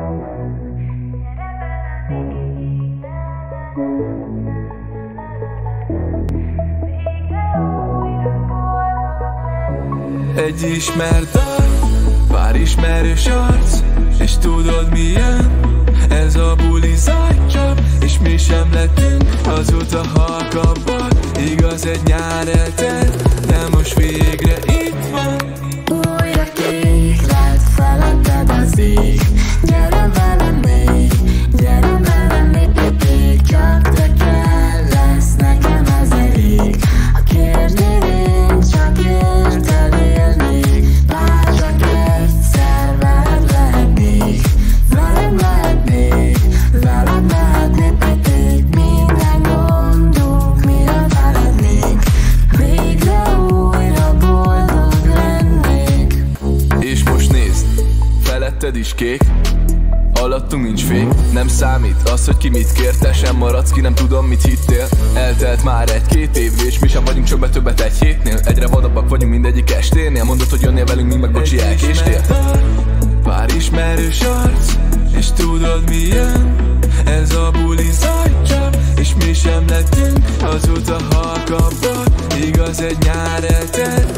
Egy ismert dal, pár ismerős arc, és tudod milyen? Ez a buli zajcsap, és mi sem lettünk azóta halkabbak. Igaz, egy nyár eltelt, de most végre itt van. Újra kék lett feletted az ég. Gyere velem még, gyere velem még. Csak te kell, lesz nekem ez elég. Ha kérnél, én csak érted élnék. Bár csak egyszer veled lehetnék. Veled lehetnék, veled lehetnék. Pedig minden gondunk miatt felednék. Végre újra boldog lennék. És most nézd, feletted is kék, alattunk nincs fék. Nem számít az, hogy ki mit kér, te sem maradsz ki, nem tudom mit hittél. Eltelt már egy-két év, és mi sem vagyunk csöbbe többet egy hétnél. Egyre vadabbak vagyunk mindegyik esténél. Mondod, hogy jönnél velünk, mi meg bocsi, elkéstél. Pár ismerős arc, és tudod milyen? Ez a buli zajcsap, és mi sem lettünk azóta halkabbak. Igaz, egy nyár eltelt,